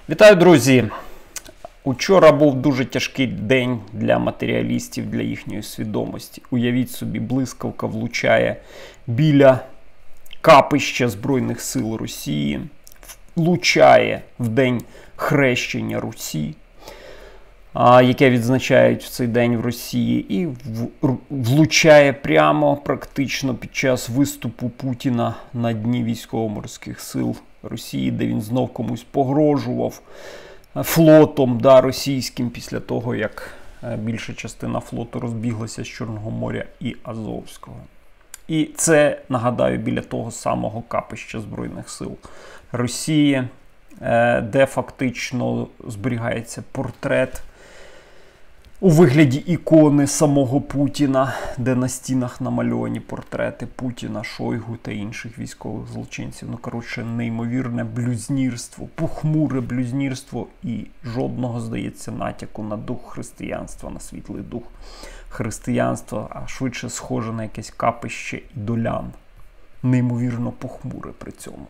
Вітаю, друзі! Учора був дуже тяжкий день для матеріалістів, для їхньої свідомості. Уявіть собі, блискавка влучає біля капища Збройних сил Росії, влучає в день хрещення Русі, яке відзначають в цей день в Росії, і влучає прямо практично під час виступу Путіна на дні військово-морських сил Росії, де він знов комусь погрожував флотом російським після того, як більша частина флоту розбіглася з Чорного моря і Азовського. І це, нагадаю, біля того самого капища Збройних сил Росії, де фактично зберігається портрет у вигляді ікони самого Путіна, де на стінах намальовані портрети Путіна, Шойгу та інших військових злочинців. Коротше, неймовірне блюзнірство, похмуре блюзнірство і жодного, здається, натяку на дух християнства, на світлий дух християнства, а швидше схоже на якесь капище ідолян. Неймовірно похмуре при цьому.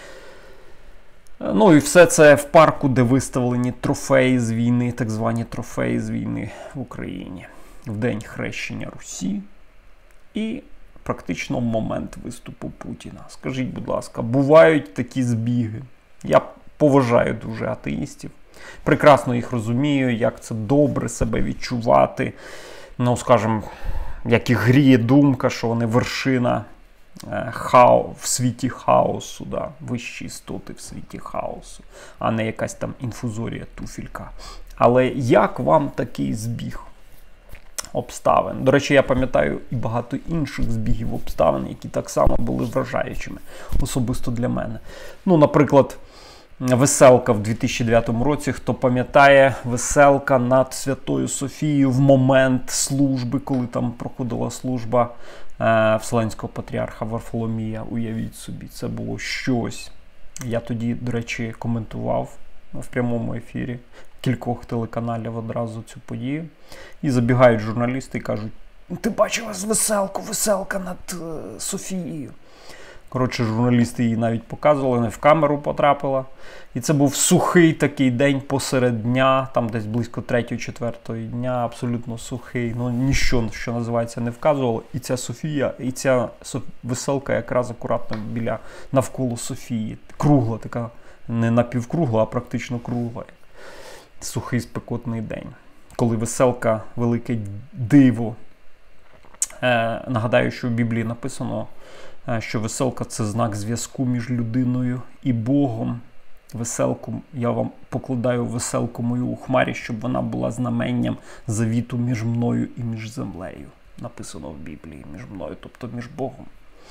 Ну і все це в парку, де виставлені трофеї з війни, так звані трофеї з війни в Україні. В день хрещення Русі і практично в момент виступу Путіна. Скажіть, будь ласка, бувають такі збіги? Я поважаю дуже атеїстів. Прекрасно їх розумію, як це добре себе відчувати. Ну, скажімо, як їх гріє думка, що вони вершина в світі хаосу, вищі істоти в світі хаосу, а не якась там інфузорія туфілька. Але як вам такий збіг обставин? До речі, я пам'ятаю і багато інших збігів обставин, які так само були вражаючими, особисто для мене. Ну, наприклад, веселка в 2009 році, хто пам'ятає, веселка над Святою Софією в момент служби, коли там проходила служба Вселенського патріарха Варфоломія, уявіть собі, це було щось. Я тоді, до речі, коментував в прямому ефірі кількох телеканалів одразу цю подію. І забігають журналісти і кажуть: ти бачила веселку, веселка над Софією. Коротше, журналісти її навіть показували, не в камеру потрапила. І це був сухий такий день посеред дня, там десь близько 3-4 дня, абсолютно сухий. Ну, ніщо, що називається, не вказувало. І ця Софія, і ця веселка якраз акуратно навколо Софії. Кругла така, не напівкругла, а практично кругла. Сухий спекотний день. Коли веселка – велике диво. Нагадаю, що в Біблії написано, що веселка – це знак зв'язку між людиною і Богом. Веселку, я вам покладаю веселку мою у хмарі, щоб вона була знаменням завіту між мною і між землею. Написано в Біблії, між мною, тобто між Богом.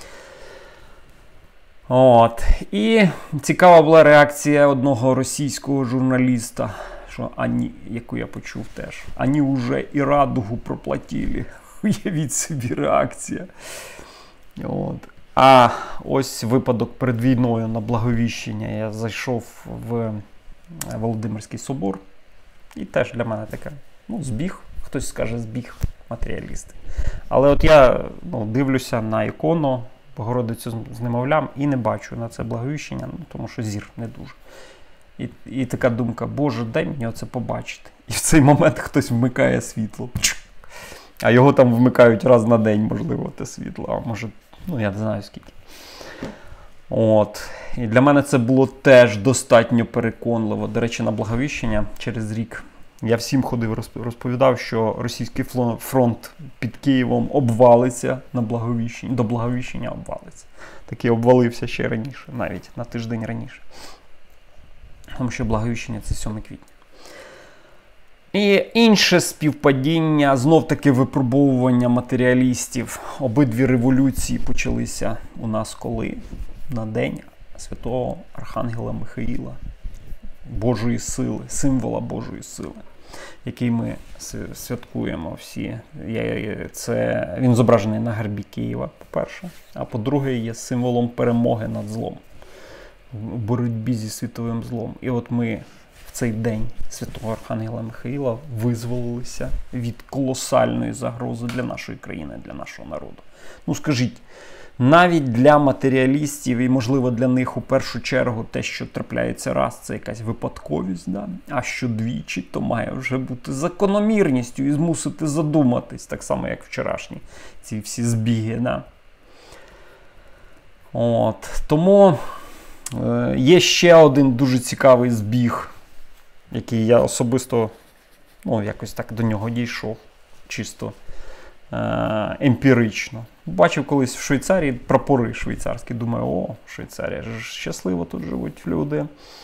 От. І цікава була реакція одного російського журналіста, що яку я почув теж. Ані уже і радугу проплатили. Уявіть собі реакція. От. А ось випадок перед війною на Благовіщення. Я зайшов в Володимирський собор. І теж для мене таке, збіг. Хтось скаже збіг, матеріалісти. Але от я дивлюся на ікону Богородицю з немовлям і не бачу на це Благовіщення, тому що зір не дуже. І така думка: Боже, дай мені оце побачити. І в цей момент хтось вмикає світло. А його там вмикають раз на день, можливо, те світло. А може, я не знаю скільки. От. І для мене це було теж достатньо переконливо. До речі, на Благовіщення через рік я всім ходив, розповідав, що російський фронт під Києвом обвалиться на Благовіщення. До Благовіщення обвалиться. Такий обвалився ще раніше, навіть на тиждень раніше. Тому що Благовіщення – це 7 квітня. І інше співпадіння, знов-таки випробовування матеріалістів. Обидві революції почалися у нас коли? На день святого Архангела Михаїла, Божої сили, символа Божої сили, який ми святкуємо всі. Він зображений на гербі Києва, по-перше. А по-друге, є символом перемоги над злом, в боротьбі зі світовим злом. І от ми в цей день святого Архангела Михаїла визволилися від колосальної загрози для нашої країни, для нашого народу. Скажіть, навіть для матеріалістів, і, можливо, для них у першу чергу те, що трапляється раз, це якась випадковість, да? А що двічі, то має вже бути закономірністю і змусити задуматись, так само, як вчорашні ці всі збіги. Да? От. Тому є ще один дуже цікавий збіг, який я особисто якось так до нього дійшов, чисто емпірично. Бачив колись в Швейцарії прапори швейцарські. Думаю, Швейцарія ж щасливо тут живуть люди.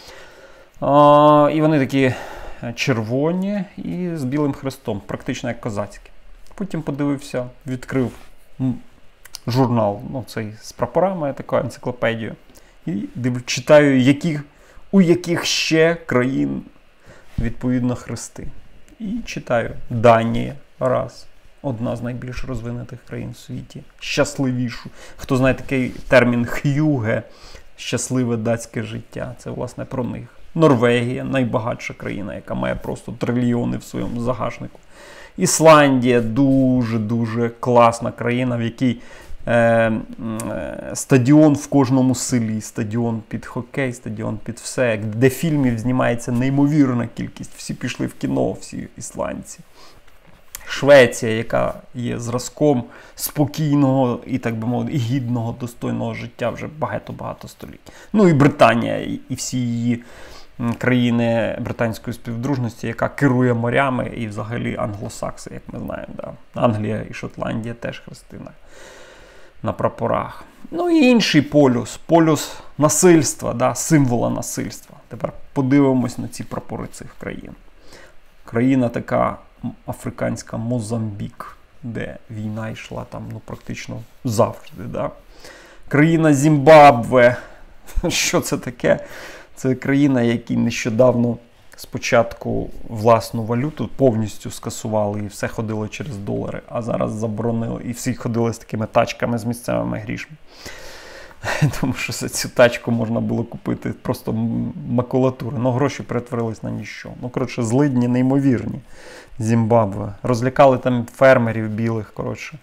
І вони такі червоні і з білим хрестом, практично як козацькі. Потім подивився, відкрив журнал, цей з прапорами, таку енциклопедію. І читаю, у яких ще країн відповідно хрести. І читаю: Данія, раз. Одна з найбільш розвинутих країн в світі. Щасливішу. Хто знає такий термін х'юге, щасливе датське життя. Це, власне, про них. Норвегія, найбагатша країна, яка має просто трильйони в своєму загашнику. Ісландія, дуже-дуже класна країна, в якій стадіон в кожному селі, стадіон під хокей, стадіон під все, де фільмів знімається неймовірна кількість. Всі пішли в кіно, всі ісландці. Швеція, яка є зразком спокійного і, так би мовити, і гідного, достойного життя вже багато-багато століть. Ну і Британія, і всі її країни британської співдружності, яка керує морями, і взагалі англосакси, як ми знаємо. Да. Англія і Шотландія теж хрести на прапорах. Ну і інший полюс насильства, да, символа насильства. Тепер подивимось на ці прапори цих країн. Країна така африканська Мозамбік, де війна йшла там практично завжди. Да? Країна Зімбабве. Що це таке? Це країна, якій нещодавно спочатку власну валюту повністю скасували і все ходило через долари, а зараз заборонили і всі ходили з такими тачками з місцевими грішми. Тому що за цю тачку можна було купити просто макулатуру. Гроші перетворились на ніщо. Коротше, злидні неймовірні. Зімбабве. Розлякали там фермерів білих, коротше.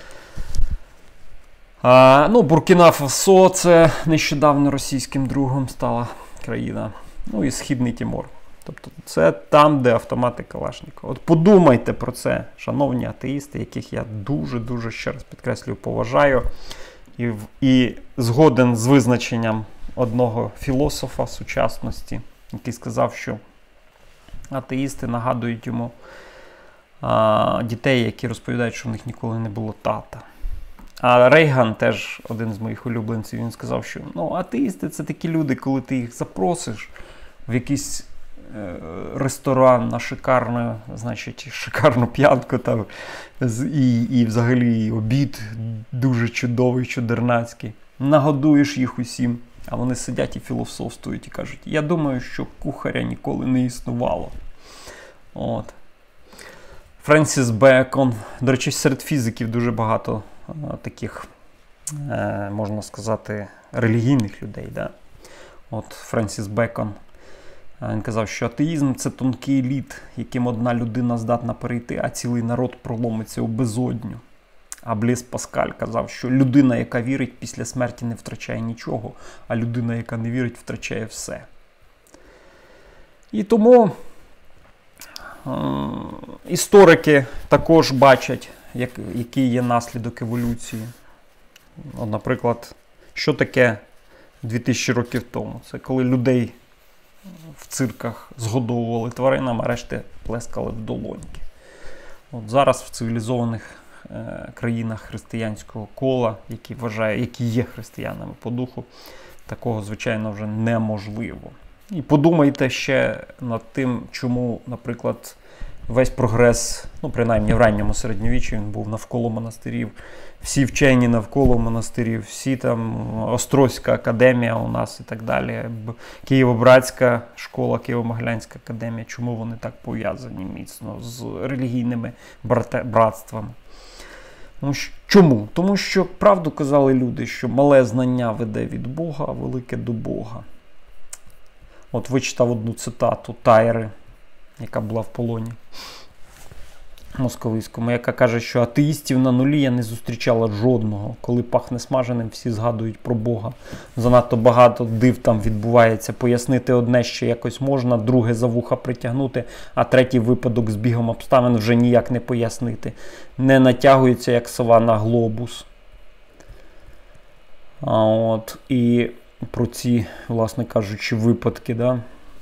Буркіна-Фасо, це нещодавно російським другом стала країна. І Східний Тимор. Тобто це там, де автомати Калашникова. От подумайте про це, шановні атеїсти, яких я дуже-дуже, ще раз підкреслюю, поважаю. І згоден з визначенням одного філософа сучасності, який сказав, що атеїсти нагадують йому дітей, які розповідають, що в них ніколи не було тата. А Рейган, теж один з моїх улюбленців, він сказав, що атеїсти – це такі люди, коли ти їх запросиш в якийсь ресторан на шикарну п'янку там, і взагалі обід дуже чудовий, чудернацький. Нагодуєш їх усім, а вони сидять і філософствують і кажуть: я думаю, що кухаря ніколи не існувало. От. Френсіс Бекон. До речі, серед фізиків дуже багато таких, можна сказати, релігійних людей. Да? От Френсіс Бекон. Він казав, що атеїзм – це тонкий лід, яким одна людина здатна перейти, а цілий народ проломиться у безодню. А Блез Паскаль казав, що людина, яка вірить, після смерті не втрачає нічого, а людина, яка не вірить, втрачає все. І тому історики також бачать, який є наслідок еволюції. Наприклад, що таке 2000 років тому? Це коли людей в цирках згодовували тваринам, а решти плескали в долоньки. От зараз в цивілізованих країнах християнського кола, які є християнами по духу, такого, звичайно, вже неможливо. І подумайте ще над тим, чому, наприклад, весь прогрес, принаймні в ранньому середньовіччі, він був навколо монастирів. Всі вчені навколо монастирів, всі там Острозька академія у нас і так далі, Києво-Братська школа, Києво-Могилянська академія. Чому вони так пов'язані міцно з релігійними братствами? Чому? Тому що правду казали люди, що мале знання веде від Бога, а велике до Бога. От вичитав одну цитату Тайри, яка була в полоні. московицькому, яка каже, що атеїстів на нулі я не зустрічала жодного. Коли пахне смаженим, всі згадують про Бога. Занадто багато див там відбувається. Пояснити одне ще якось можна, друге за вуха притягнути, а третій випадок з бігом обставин вже ніяк не пояснити. Не натягується, як сова на глобус. І про ці, власне кажучи, випадки, да.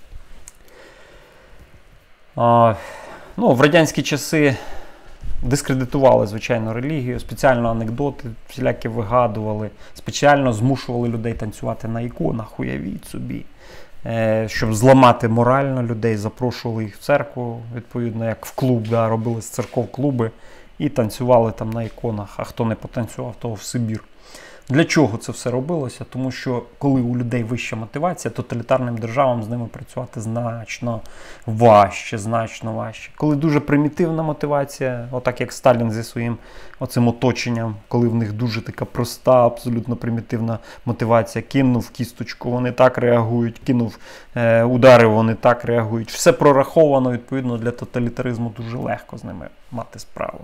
В радянські часи дискредитували, звичайно, релігію, спеціально анекдоти всілякі вигадували, спеціально змушували людей танцювати на іконах, уявіть собі, щоб зламати морально людей, запрошували їх в церкву, відповідно, як в клуб, да, робили з церков клуби і танцювали там на іконах, а хто не потанцював, того в Сибір. Для чого це все робилося? Тому що коли у людей вища мотивація, тоталітарним державам з ними працювати значно важче. Коли дуже примітивна мотивація, отак як Сталін зі своїм оцим оточенням, коли в них дуже така проста, абсолютно примітивна мотивація, кинув кісточку, вони так реагують, кинув ударив, вони так реагують. Все прораховано, відповідно, для тоталітаризму дуже легко з ними мати справу.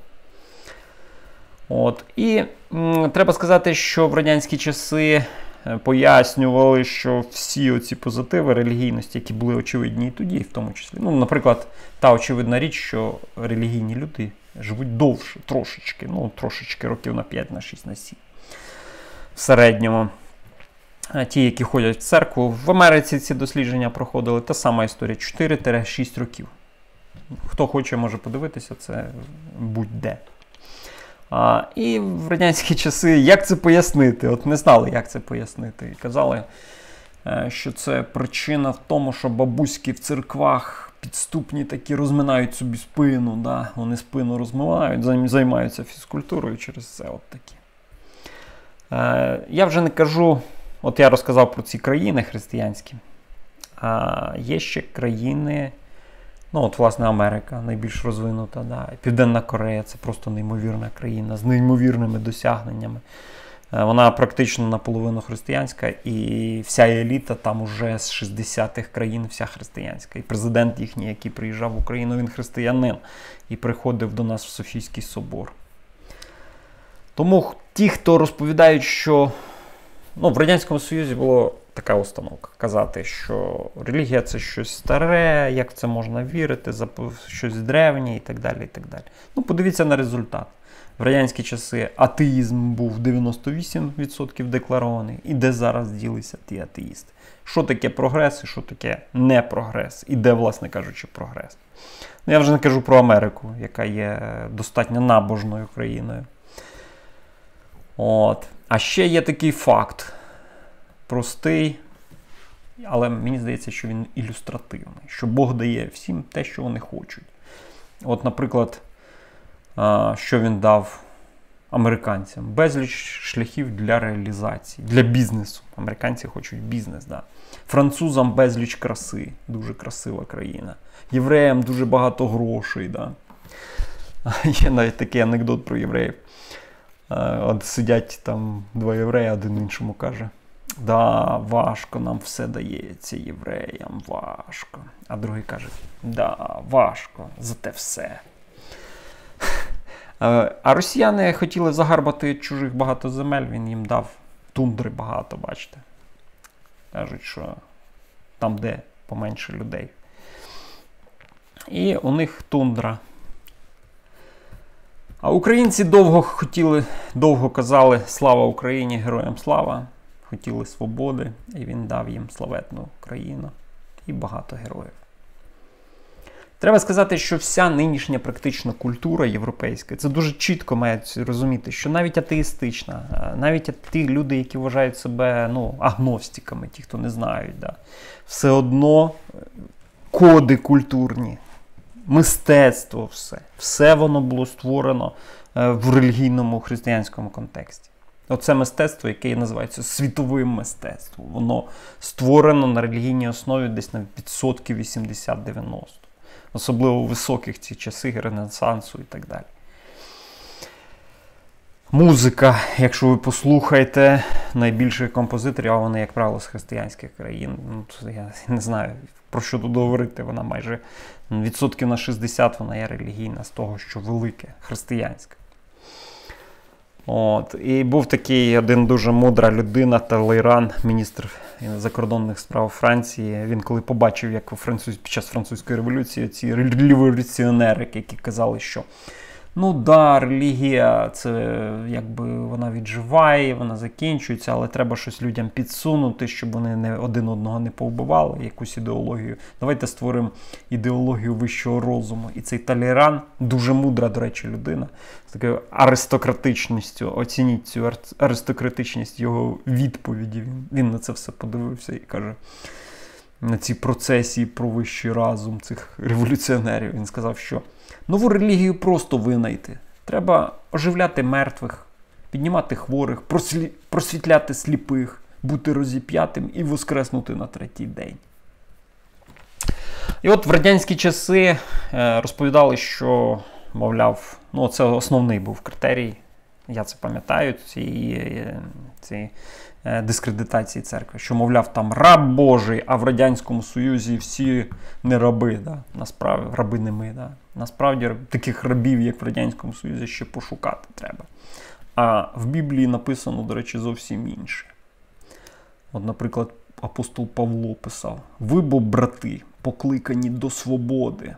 І треба сказати, що в радянські часи пояснювали, що всі оці позитиви релігійності, які були очевидні і тоді, в тому числі. Наприклад, та очевидна річ, що релігійні люди живуть довше, трошечки, років на 5, на 6, на 7. В середньому. Ті, які ходять в церкву, в Америці ці дослідження проходили, та сама історія, 4-6 років. Хто хоче, може подивитися, це будь-де. І в радянські часи, як це пояснити? Не знали, як це пояснити. І казали, що це причина в тому, що бабуськи в церквах підступні такі розминають собі спину. Да? Вони спину розмивають, займаються фізкультурою через це. Такі. Я вже не кажу, я розказав про ці країни християнські. Є ще країни, власне, Америка найбільш розвинута, да. Південна Корея – це просто неймовірна країна з неймовірними досягненнями. Вона практично наполовину християнська, і вся еліта там уже з 60-х країн вся християнська. І президент їхній, який приїжджав в Україну, він християнин і приходив до нас в Софійський собор. Тому ті, хто розповідають, що в Радянському Союзі було така установка казати, що релігія – це щось старе, як в це можна вірити, щось древнє і так далі, і так далі. Подивіться на результат. В радянські часи атеїзм був 98% декларований. І де зараз ділися ті атеїсти? Що таке прогрес і що таке не прогрес? І де, власне кажучи, прогрес? Я вже не кажу про Америку, яка є достатньо набожною країною. А ще є такий факт. Простий, але мені здається, що він ілюстративний. Що Бог дає всім те, що вони хочуть. Наприклад, що він дав американцям? Безліч шляхів для реалізації, для бізнесу. Американці хочуть бізнес, да. Французам безліч краси, дуже красива країна. Євреям дуже багато грошей, да. Є навіть такий анекдот про євреїв. Сидять там два євреї, один іншому каже: «Да, важко нам все дається, євреям, важко». А другий каже: «Да, важко, зате все». А росіяни хотіли загарбати чужих багато земель, він їм дав тундри багато, бачите. Кажуть, що там, де поменше людей. І у них тундра. А українці довго казали «Слава Україні! Героям слава!». Хотіли свободи, і він дав їм славетну країну і багато героїв. Треба сказати, що вся нинішня практична культура європейська, це дуже чітко мають розуміти, що навіть атеїстична, навіть ті люди, які вважають себе агностиками, ті, хто не знають, да, все одно коди культурні, мистецтво все воно було створено в релігійному християнському контексті. Оце мистецтво, яке називається світовим мистецтвом. Воно створено на релігійній основі десь на відсотків 80-90. Особливо у високих ці часи Ренесансу і так далі. Музика, якщо ви послухаєте найбільших композиторів, а вони, як правило, з християнських країн, ну, я не знаю, про що тут говорити, вона майже відсотків на 60 вона є релігійна з того, що велике, християнське. От. І був такий один дуже мудра людина, Талейран, міністр закордонних справ Франції. Він коли побачив, як під час французької революції ці революціонери, які казали, що ну да, релігія, це якби вона відживає, вона закінчується, але треба щось людям підсунути, щоб вони один одного не повбивали, якусь ідеологію. Давайте створимо ідеологію вищого розуму. І цей Талейран, дуже мудра, до речі, людина, з такою аристократичністю, оцініть цю аристократичність його відповіді. Він на це все подивився і каже, на ці процесії про вищий розум цих революціонерів, він сказав, що нову релігію просто винайти. Треба оживляти мертвих, піднімати хворих, просвітляти сліпих, бути розіп'ятим і воскреснути на третій день. І от в радянські часи розповідали, що, мовляв, ну це основний був критерій, я це пам'ятаю, ці дискредитації церкви, що, мовляв, там раб Божий, а в Радянському Союзі всі не раби, да? Насправді, раби не ми. Да? Насправді, таких рабів, як в Радянському Союзі, ще пошукати треба. А в Біблії написано, до речі, зовсім інше. От, наприклад, апостол Павло писав: «Ви, бо, брати, покликані до свободи».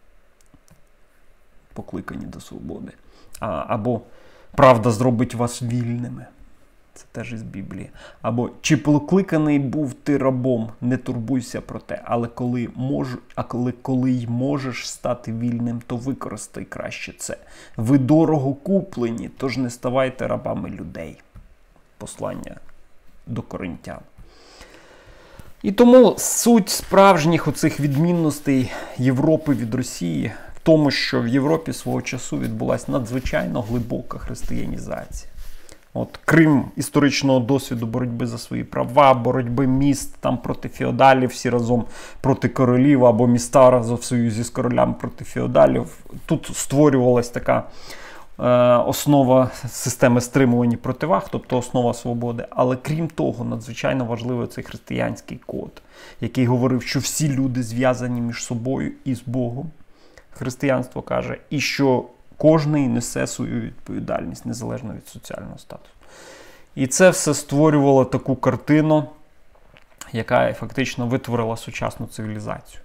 Покликані до свободи. Або «Правда зробить вас вільними». Це теж із Біблії. Або «Чи покликаний був ти рабом, не турбуйся про те, але коли й можеш стати вільним, то використай краще це. Ви дорого куплені, тож не ставайте рабами людей». Послання до Коринтян. І тому суть справжніх оцих відмінностей Європи від Росії в тому, що в Європі свого часу відбулася надзвичайно глибока християнізація. От, крім історичного досвіду боротьби за свої права, боротьби міст там проти феодалів, всі разом проти королів, або міста разом в союзі з королями проти феодалів, тут створювалась така основа системи стримувань і противаг, тобто основа свободи. Але крім того, надзвичайно важливий цей християнський код, який говорив, що всі люди зв'язані між собою і з Богом. Християнство каже, і що кожний несе свою відповідальність, незалежно від соціального статусу. І це все створювало таку картину, яка фактично витворила сучасну цивілізацію.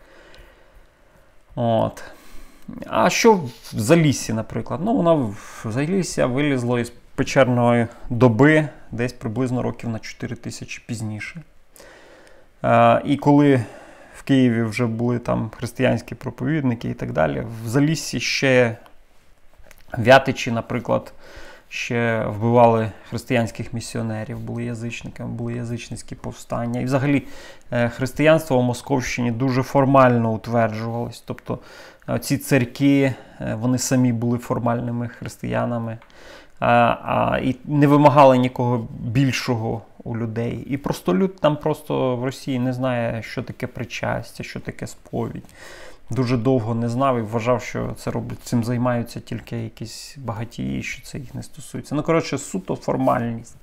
От. А що в Заліссі, наприклад? Ну, воно в Залісся вилізло із печерної доби десь приблизно років на 4000 пізніше. І коли в Києві вже були там християнські проповідники і так далі, в Заліссі ще Вятичі, наприклад, ще вбивали християнських місіонерів, були язичниками, були язичницькі повстання. І взагалі християнство в Московщині дуже формально утверджувалось. Тобто ці церкви, вони самі були формальними християнами і не вимагали нікого більшого у людей. І просто люд там просто в Росії не знає, що таке причастя, що таке сповідь. Дуже довго не знав і вважав, що це цим займаються тільки якісь багатії, що це їх не стосується. Ну, коротше, суто формальність.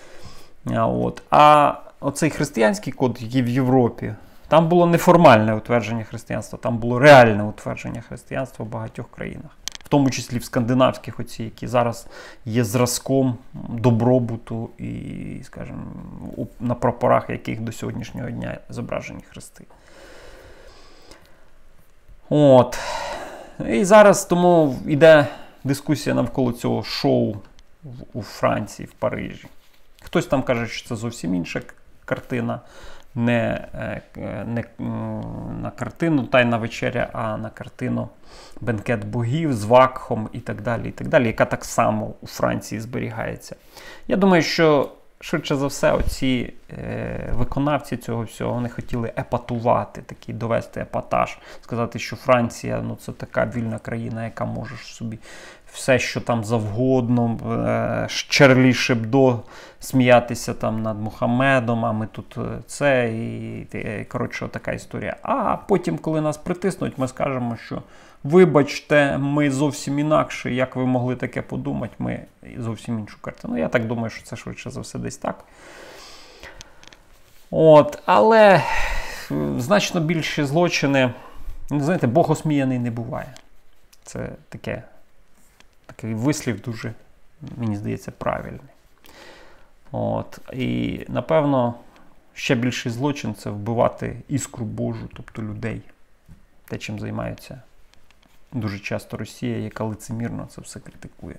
А оцей християнський код, який в Європі, там було неформальне утвердження християнства, там було реальне утвердження християнства в багатьох країнах. В тому числі в скандинавських, оці, які зараз є зразком добробуту і, скажімо, на прапорах яких до сьогоднішнього дня зображені хрести. От. І зараз тому йде дискусія навколо цього шоу у Франції, в Парижі. Хтось там каже, що це зовсім інша картина, не на картину «Тайна вечеря», а на картину «Бенкет богів» з Вакхом і так далі, яка так само у Франції зберігається. Я думаю, що швидше за все, оці виконавці цього всього, вони хотіли епатувати, такий довести епатаж, сказати, що Франція, ну, це така вільна країна, яка може собі все, що там завгодно, Чарлі Шебдо, сміятися там над Мухаммедом, а ми тут це, і коротше, така історія. А потім, коли нас притиснуть, ми скажемо, що вибачте, ми зовсім інакше, як ви могли таке подумати, ми зовсім іншу картину. Я так думаю, що це швидше за все десь так. Але значно більші злочини, знаєте, Бог осміяний не буває. Це такий вислів дуже, мені здається, правильний. І, напевно, ще більший злочин – це вбивати іскру Божу, тобто людей. Те, чим займається дуже часто Росія, яка лицемірно це все критикує.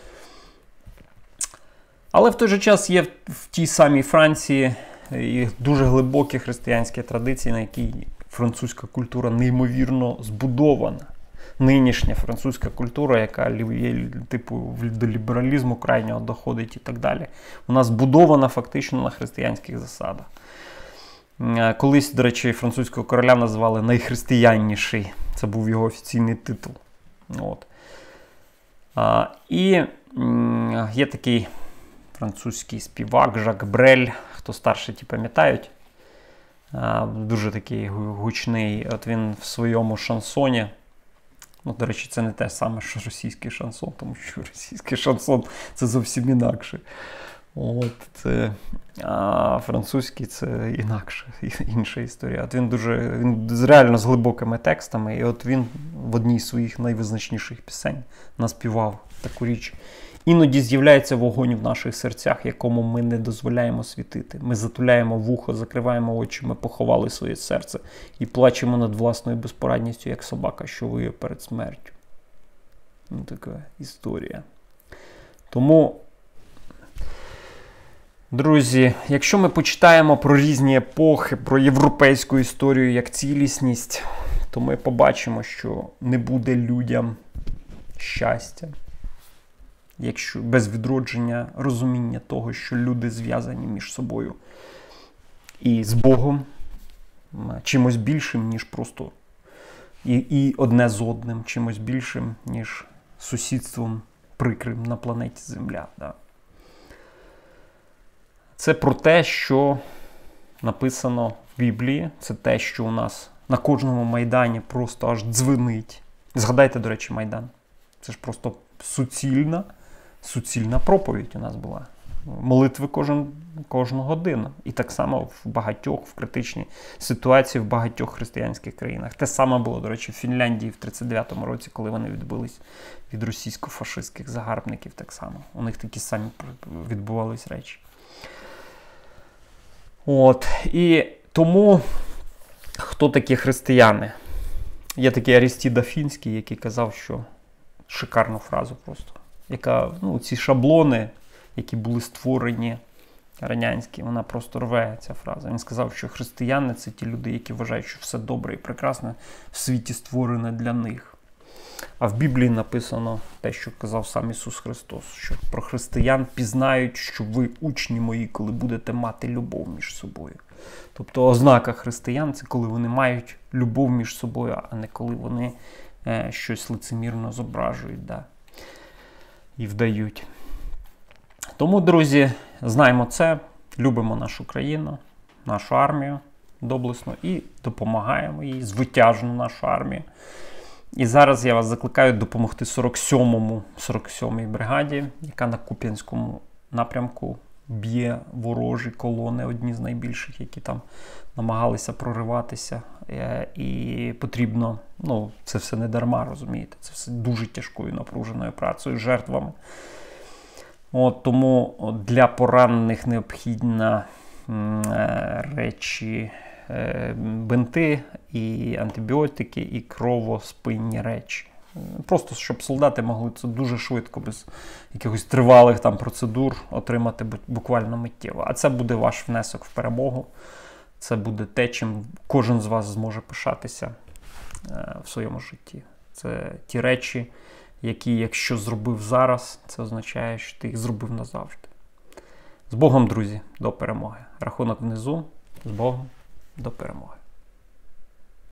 Але в той же час є в тій самій Франції і дуже глибокі християнські традиції, на якій французька культура неймовірно збудована. Нинішня французька культура, яка типу до лібералізму крайнього доходить і так далі, вона збудована фактично на християнських засадах. Колись, до речі, французького короля називали найхристиянніший. Це був його офіційний титул. І є такий французький співак Жак Брель, хто старші ті пам'ятають, дуже такий гучний. Він в своєму шансоні, до речі, це не те саме, що російський шансон, тому що російський шансон – це зовсім інакше. А французький – це інша історія. Він реально з глибокими текстами, і він в одній з своїх найвизначніших пісень наспівав таку річ. Іноді з'являється вогонь в наших серцях, якому ми не дозволяємо світити. Ми затуляємо вухо, закриваємо очі, ми поховали своє серце і плачемо над власною безпорадністю, як собака, що виє перед смертю. Така історія. Тому, друзі, якщо ми почитаємо про різні епохи, про європейську історію як цілісність, то ми побачимо, що не буде людям щастя, якщо без відродження розуміння того, що люди зв'язані між собою і з Богом, чимось більшим, ніж просто і одне з одним, чимось більшим, ніж сусідством прикрим на планеті Земля. Да. Це про те, що написано в Біблії, це те, що у нас на кожному Майдані просто аж дзвенить. Згадайте, до речі, Майдан. Це ж просто суцільна проповідь у нас була. Молитви кожну годину. І так само в критичній ситуації в багатьох християнських країнах. Те саме було, до речі, в Фінляндії в 1939 році, коли вони відбились від російсько-фашистських загарбників так само. У них такі самі відбувались речі. І тому, хто такі християни? Є такий Арістід Афінський, який казав, що шикарну фразу просто, яка, ці шаблони, які були створені радянські, вона просто рве, ця фраза. Він сказав, що християни – це ті люди, які вважають, що все добре і прекрасне в світі створене для них. А в Біблії написано те, що казав сам Ісус Христос, що про християн пізнають, що ви учні мої, коли будете мати любов між собою. Тобто ознака християн – це коли вони мають любов між собою, а не коли вони щось лицемірно зображують і вдають. Тому, друзі, знаємо це, любимо нашу країну, нашу армію доблесну і допомагаємо їй, звитяжну нашу армію. І зараз я вас закликаю допомогти 47-й бригаді, яка на Куп'янському напрямку б'є ворожі колони, одні з найбільших, які там намагалися прориватися. І потрібно, це все не дарма, розумієте, це все дуже тяжкою напруженою працею, жертвами. Тому для поранених необхідна речі, бинти, і антибіотики, і кровоспинні речі. Просто, щоб солдати могли це дуже швидко, без якихось тривалих там процедур, отримати буквально миттєво. А це буде ваш внесок в перемогу. Це буде те, чим кожен з вас зможе пишатися в своєму житті. Це ті речі, які, якщо зробив зараз, це означає, що ти їх зробив назавжди. З Богом, друзі, до перемоги. Рахунок внизу. З Богом, до перемоги.